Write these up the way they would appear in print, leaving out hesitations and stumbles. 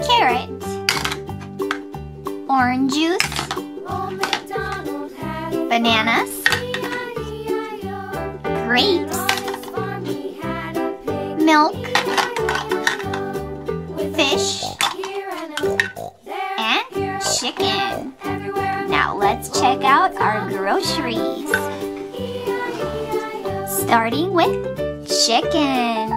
carrot, orange juice, bananas, grapes, milk, fish, and chicken. Now let's check out our groceries. Starting with chicken.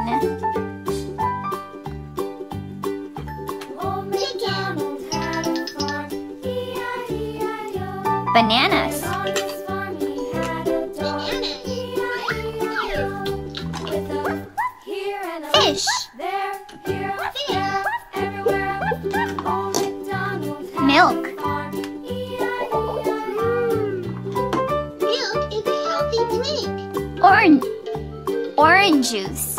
Bananas. Fish. Milk. Milk is a healthy drink. Orange juice.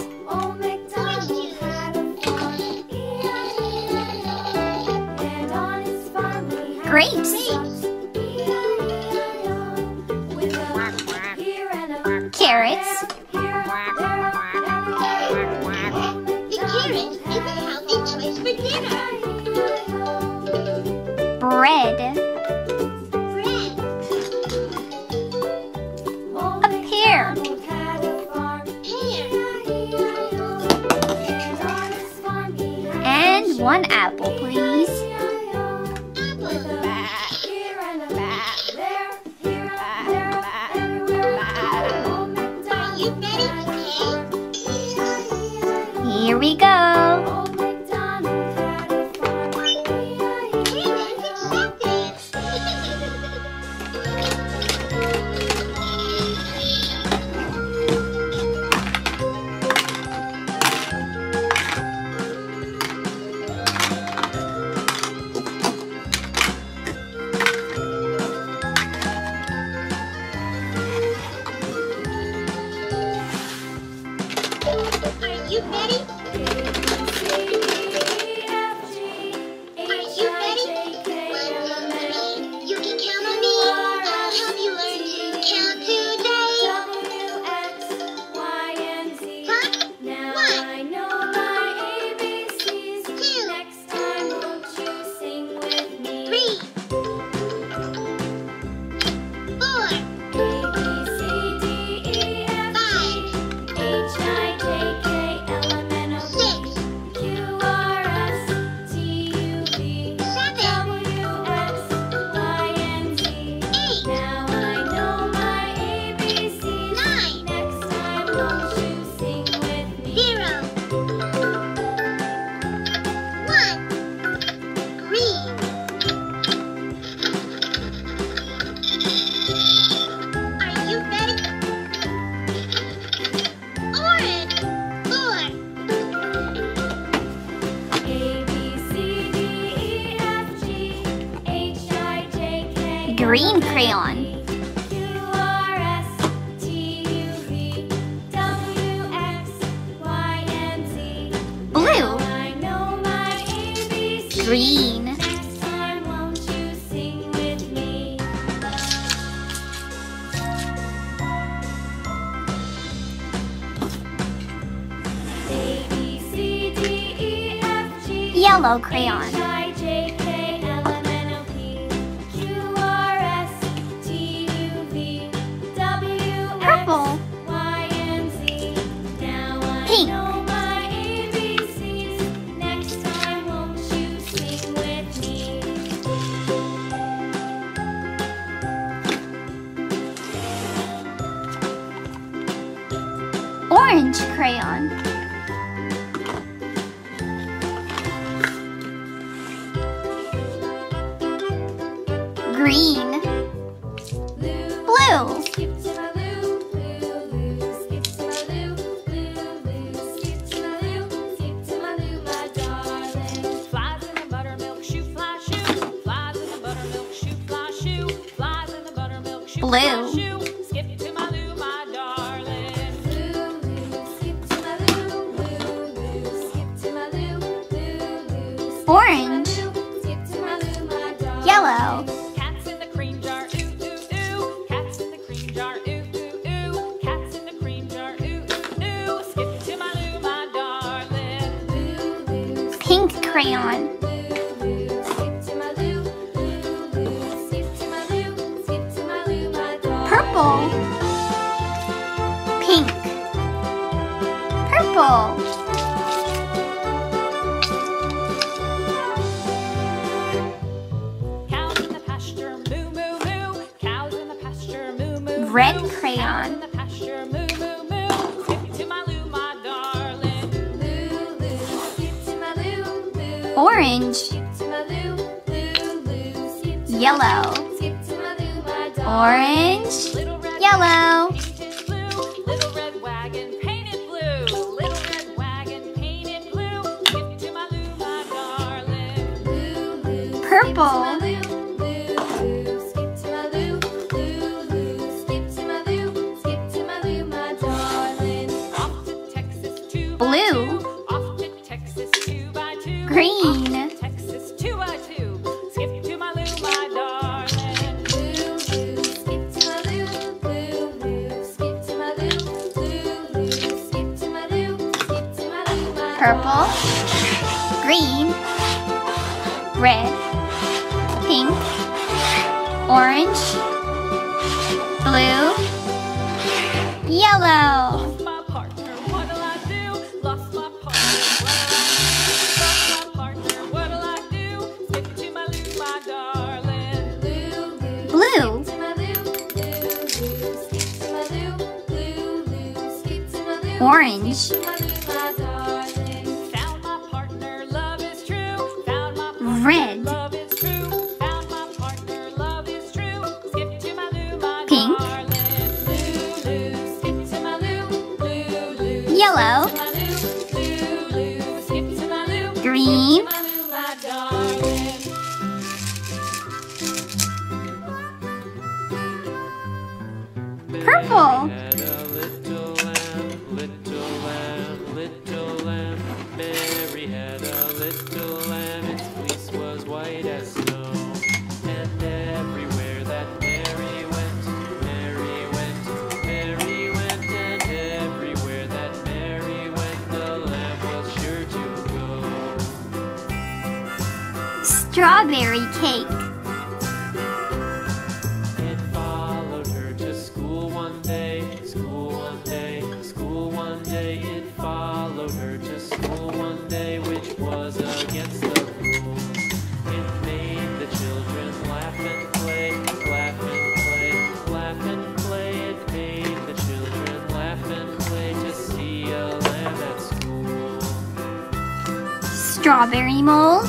Grapes. Carrots. The carrot is a healthy choice for dinner. Bread. A pear. And one apple, please. Are you ready, Kay? Here we go. Are you ready? You can count on me. I'll help you learn to count today. Now I know my ABCs. 2. Next time, won't you sing with me? 3. 4. A, B, C, D, E, F, 5. H, I, J, K, L, M, N, O, 6. P, Q, R, S, T, U, V, 7. W, X, Y, and Z. 8. Now I know my ABCs. 9. Next time, won't you sing with me? 0. 1. Green. Are you ready? Orange. 4. A, B, C, D, E, F, G, H, I, J, K, Green crayon. Q, R, S, T, U, V, W, X, Y, and Z. Blue. I know my ABCs. Green. Next time, won't you sing with me? A, B, C, D, E, F, G. Yellow crayon. H, I, J, K, L, M, N, O, P, Q, R, S, T, U, V, W, Purple. X, Y, and Z. Now I Pink. know my ABCs. Next time, won't you sing with me? Orange crayon. Green. Blue. Skip to my loo, loo, loo. Skip to my loo, loo, loo. Skip to my loo, skip to my loo, my darling. Flies in the buttermilk shoe, fly shoe. Flies in the buttermilk shoe, fly shoe. Flies in the buttermilk shoe, fly Blue. shoe. Skip to my loo, my darling. Loo, loo. Skip to my loo, loo, loo. Skip to my loo, loo, loo. Orange. Skip to my loo, my darling. Yellow. Cats in the cream jar, ooh, ooh, ooh. Cats in the cream jar, ooh, ooh, ooh. Cats in the cream jar, ooh, ooh, ooh. Skip to my loo, my darling. Loo, loo. Pink crayon. Loo, Red moo. crayon. In the pasture, moo, moo, moo. Skip to my loo, my darling. Loo, loo, skip to my loo, loo. Orange. Skip to my loo, loo, loo. Skip to my Yellow. loo, skip to my loo, my darling. Orange. Little red Yellow. wagon painted blue. Little red wagon painted blue. Little red wagon painted blue. Skip to my loo, my darling. Loo, loo, Purple. skip to my loo, loo. Skip to my loo, loo, loo. Skip to my loo, skip to my loo, my darling. Off to Texas 2 Blue. by 2. Off to Texas 2 by 2. Green. Off to Texas 2 by 2. Skip to my loo, my darling. Loo, loo, skip to my loo, loo, loo. Skip to my loo, loo, loo. Skip to my loo, skip to my loo, my Purple. Green. Red. Pink. Orange. Blue. Yellow. Lost my partner, what'll I do? Lost my partner, what'll I do? Lost my partner, what'll I do? Skip to my loo, my darling. Loo, loo. Blue. Skip to my loo, loo, loo. Skip to my loo, loo, loo. Skip to my loo, Orange. skip to my loo, my darling. Found my partner, love is true. Found my partner, Red. love is true. Found my partner, love is true. Skip to my loo, my Pink. darling. Loo, loo. Skip to my loo, loo, loo. Yellow. Skip to my loo, loo, loo. Skip to my loo, Green. skip to my loo, my darling. Purple. Had a little lamb, little lamb, little lamb. Mary had a little lamb, its fleece was white as snow. And everywhere that Mary went, Mary went, Mary went. And everywhere that Mary went, the lamb was sure to go. Strawberry cake. It followed her to school one day, school one day, school one day. It followed her to school one day, which was against the rules. It made the children laugh and play, laugh and play, laugh and play. It made the children laugh and play to see a lamb at school. Strawberry mold.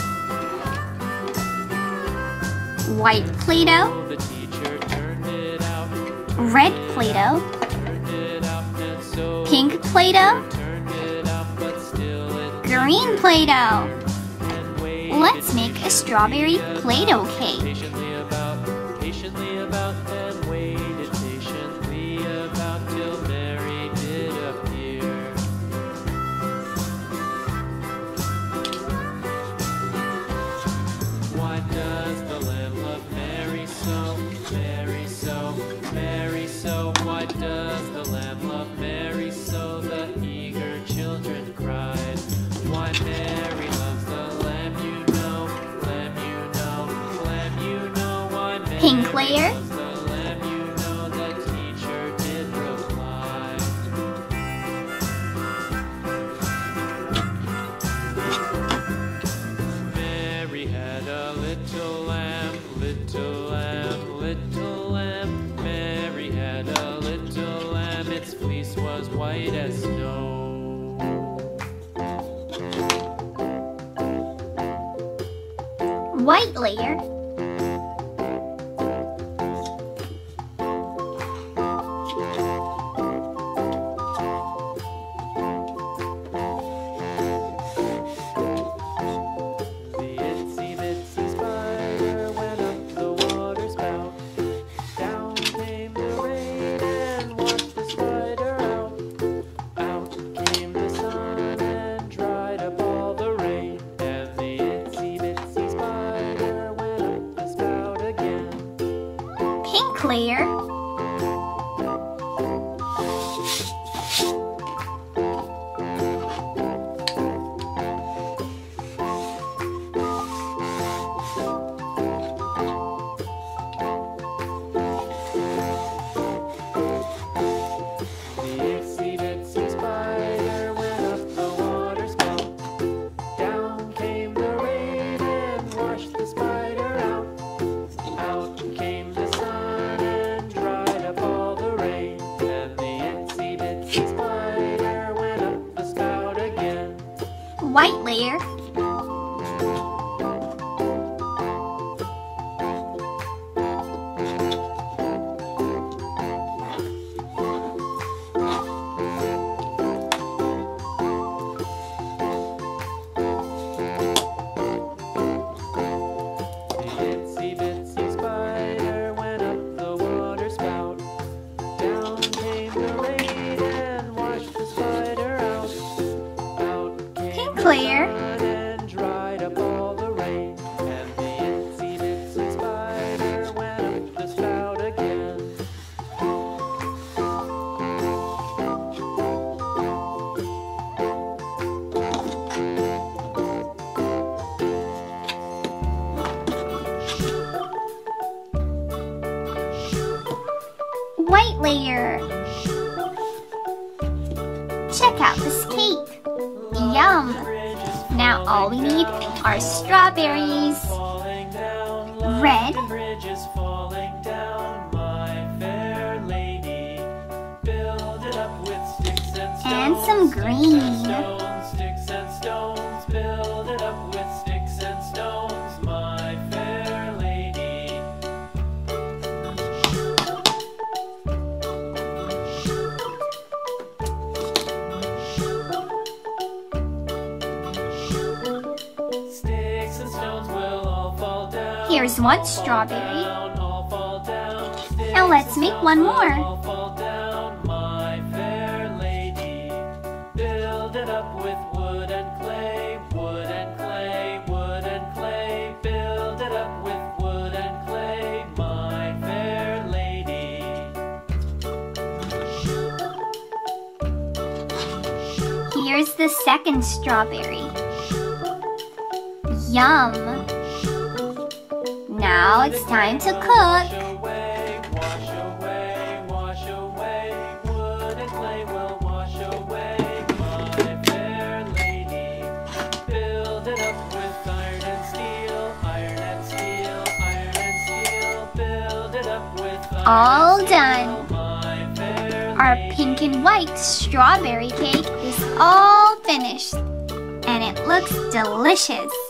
White Play-Doh. The teacher turned it out, Red Play-Doh. turned it out, and so Pink Play-Doh. turned it out, but still it Green Play-Doh. and waited Let's make a strawberry Play-Doh cake. patiently about, and waited patiently about till Mary did appear. Why does the lamb love Mary so, Mary so, Mary so? Why does the lamb love Mary so? The eager children cried. Why Mary loves the lamb, you know, lamb, you know, lamb, you know. Why Mary Pink layer. loves the lamb, you know. The teacher did reply. Mary had a little lamb, little lamb, little lamb. Mary had a little lamb, its fleece was white as snow. White layer. The itsy bitsy spider went up the water spout. Down came the rain and washed the spider out. Out came the sun and dried up all the rain. And the itsy bitsy spider went up the spout again. Pink layer. The itsy bitsy spider went up the water spout. Down came the rain and washed the spider out. Out came the sun and later. Check out this cake. Yum! Now all we need are strawberries. Falling down, Red. the bridge is falling down, my fair lady. Build it up with sticks and stones. And some green. Sticks and stones. Build it up with sticks and stones, my fair lady. Sticks and stones will all fall down. Here's one strawberry. All fall down. Now let's make one more. All fall down, my fair lady. Build it up with wood and clay, wood and clay, wood and clay. Build it up with wood and clay, my fair lady. Here's the second strawberry. Yum! Now it's time to cook. Wash away, wash away, wash away. Wood and clay will wash away, my fair lady. Build it up with iron and steel, iron and steel, iron and steel. Build it up with iron All and steel, done. my fair Our lady. pink and white strawberry cake is all finished. And it looks delicious.